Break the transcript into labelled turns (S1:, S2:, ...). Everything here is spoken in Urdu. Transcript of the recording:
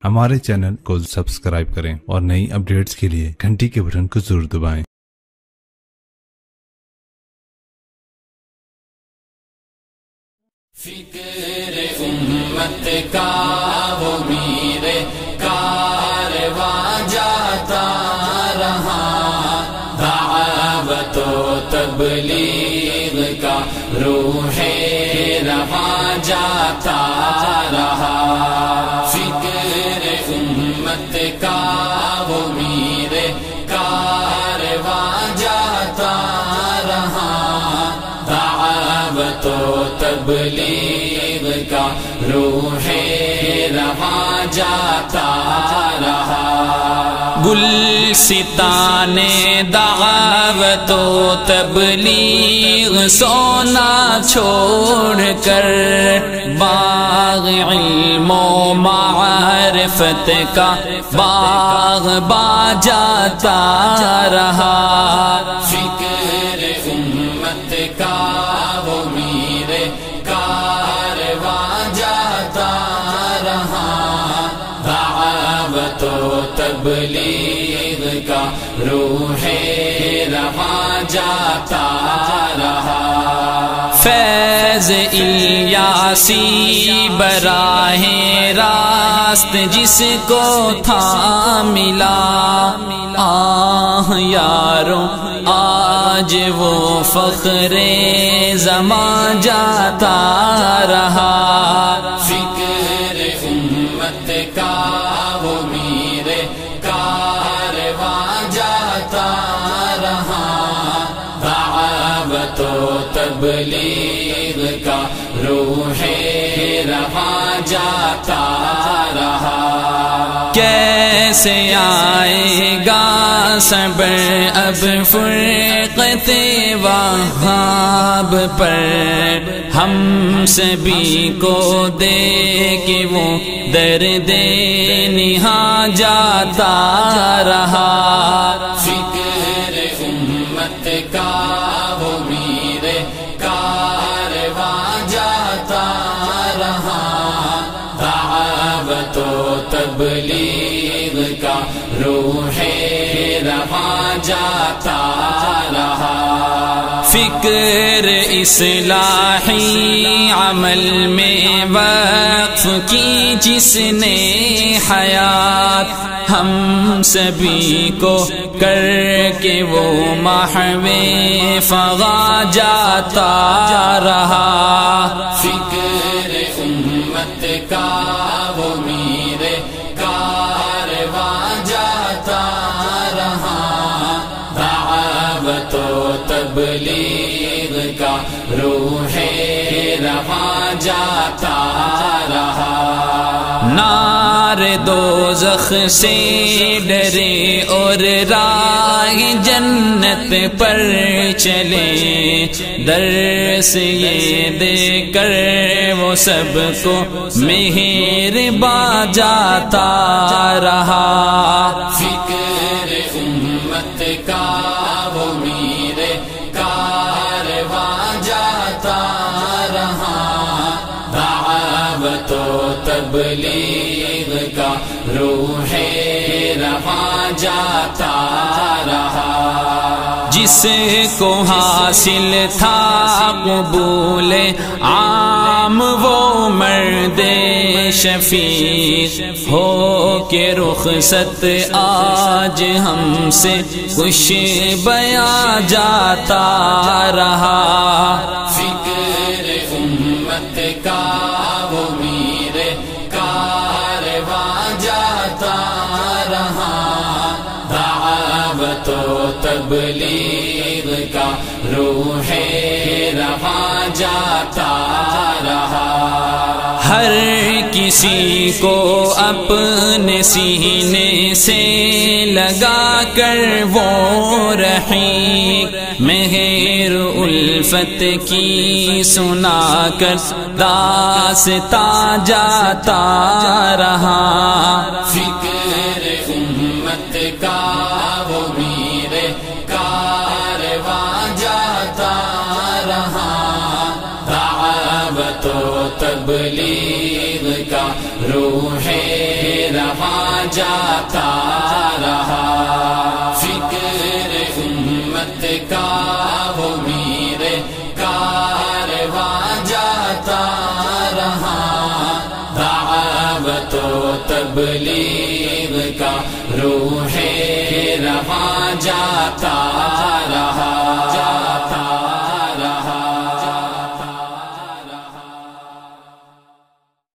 S1: ہمارے چینل کو سبسکرائب کریں اور نئی اپڈیٹس کے لیے گھنٹی کے بٹن کو ضرور دبائیں۔
S2: فکر امت کا وہ میرے کارواں جاتا رہا، دعوت و تبلیغ کا روح رواں جاتا رہا۔ فکر امت کا وہ میرے کارواں جاتا رہا، دعوت و تبلیغ کا روح رواں جاتا رہا۔ گلستان دعوت و تبلیغ سونا چھوڑ کر باغ علم و معرفت کا باغ با جاتا رہا۔ فکر امت کا وہ میرے کارواں جاتا رہا، دعوت و تبلیغ کا روح رواں جاتا رہا۔ فیض الیاسی براہ راست جس کو تھا ملا، آہ یارو آج وہ فخر زمان جاتا رہا۔ فکر امت کا وہ میرے کارواں جاتا رہا، دعوت و تبلیغ کا روح رواں جاتا رہا۔ کیسے آئے گا صبر اب فرقت وہاب پر، ہم سبھی کو دے کہ وہ درد نہاں جاتا رہا۔ فکر امت کا وہ میرے کارواں جاتا رہا، دعوت و تبلیغ کا روح رواں جاتا رہا۔ فکر اصلاحی عمل میں وقف کی جس نے حیات، ہم سبھی کو کر کے وہ محو فغا جاتا رہا۔ فکر امت کا وہ میرے کارواں جاتا رہا، دعوت و تبلیغ کا روح رواں جاتا رہا۔ نار دوزخ سے ڈرے اور راہ جنت پر چلے، درس یہ دے کر وہ سب کو مہرباں جاتا رہا۔ فکر امت کا وہ میرے کارواں جاتا رہا، دعوت و تبلیغ کا روح رواں جاتا رہا۔ جس کو حاصل تھا قبول عام وہ مرد شفیق، ہو کے رخصت آج ہم سے خوش بیاں جاتا رہا۔ فکر امت کا وہ میرے کارواں جاتا رہا، دعوت و تبلیغ کا روح رواں جاتا رہا۔ ہر کسی کو اپنے سینے سے لگا کر وہ رحیق، مہر الفت کی سنا کر داستاں جاتا رہا۔ فکر امت کا وہ میرے کارواں جاتا رہا، دعوت و تبلیغ کا روح رواں جاتا رہا، فکر امت کا وہ میرے کارواں جاتا رہا، دعوت و تبلیغ کا روح رواں جاتا